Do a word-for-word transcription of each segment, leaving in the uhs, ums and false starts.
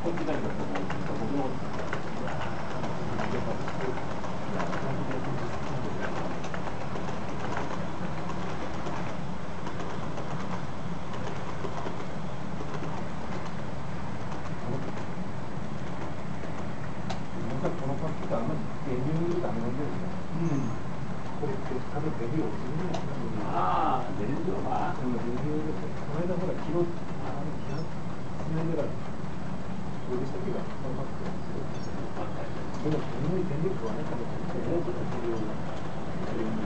ああ、電流は。この間ほら、昨日、あの、昨日、つないでから、これでしたっけが、このパックでも、この電力はね、多分、多くの電流が、電流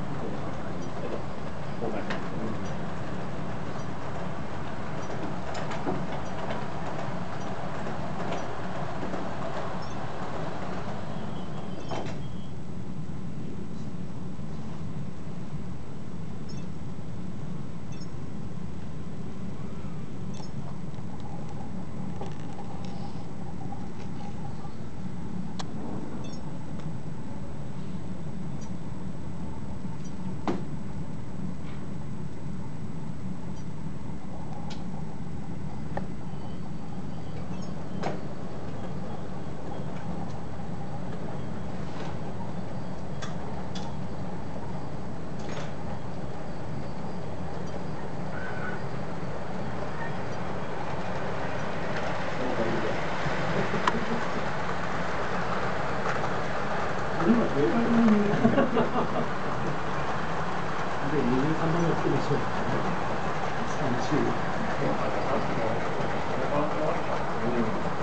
が、交換します。今、正解に。で、にじゅうさんばんめつけましょう。さんじゅう。